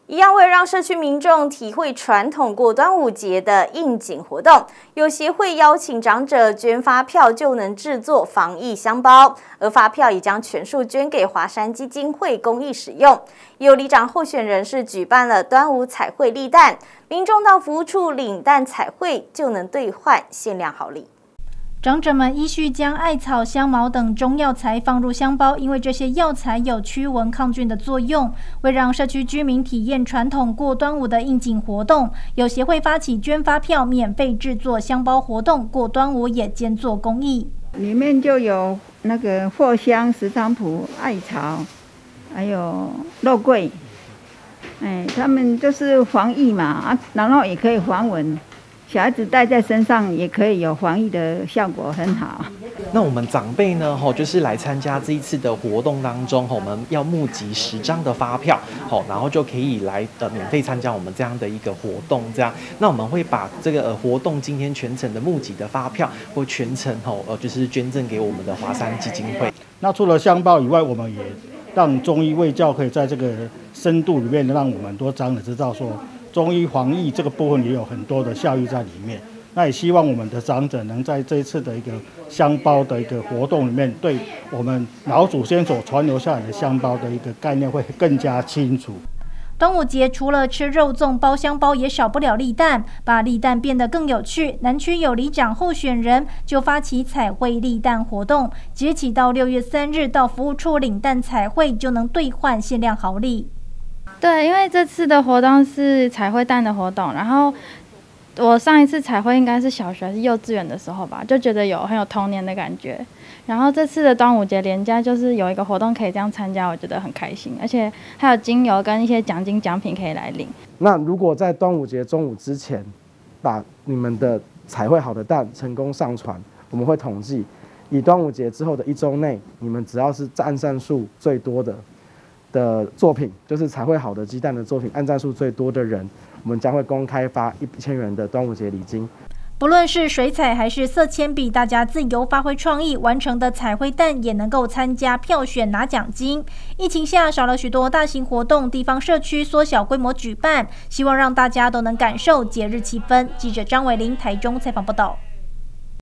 一样为让社区民众体会传统过端午节的应景活动，有协会邀请长者捐发票就能制作防疫香包，而发票也将全数捐给华山基金会公益使用。有里长候选人是举办了端午彩绘立蛋，民众到服务处领蛋彩绘就能兑换限量好礼。 长者们依序将艾草、香茅等中药材放入香包，因为这些药材有驱蚊抗菌的作用。为让社区居民体验传统过端午的应景活动，有协会发起捐发票、免费制作香包活动，过端午也兼做公益。 里面就有那个藿香、石菖蒲、艾草，还有肉桂。他们就是防疫嘛，然后也可以防蚊。小孩子戴在身上也可以有防疫的效果，很好。 那我们长辈呢，就是来参加这一次的活动当中，我们要募集10张的发票，然后就可以来免费参加我们这样的一个活动。这样，那我们会把这个活动今天全程的募集的发票或全程就是捐赠给我们的华山基金会。 那除了香包以外，我们也让中医卫教可以在这个深度里面，让我们很多长者知道说，中医防疫这个部分也有很多的效益在里面。那也希望我们的长者能在这一次的一个香包的一个活动里面，对我们老祖先所传留下来的香包的一个概念会更加清楚。 端午节除了吃肉粽、包香包，也少不了立蛋，把立蛋变得更有趣。南区有里长候选人就发起彩绘立蛋活动，即日起到6月3日到服务处领蛋彩绘就能兑换限量好礼。 对，因为这次的活动是彩绘蛋的活动，然后我上一次彩绘应该是小学还是幼稚园的时候吧，就觉得很有童年的感觉。然后这次的端午节连假就是有一个活动可以这样参加，我觉得很开心，而且还有精油跟一些奖金奖品可以来领。 那如果在端午节中午之前把你们的彩绘好的蛋成功上传，我们会统计，以端午节之后的1周内，你们只要是按赞数最多的作品，就是彩绘好的鸡蛋的作品，按赞数最多的人，我们将会公开发1000元的端午节礼金。 不论是水彩还是色铅笔，大家自由发挥创意，完成的彩绘蛋也能够参加票选拿奖金。疫情下少了许多大型活动，地方社区缩小规模举办，希望让大家都能感受节日气氛。记者张伟玲台中采访报道。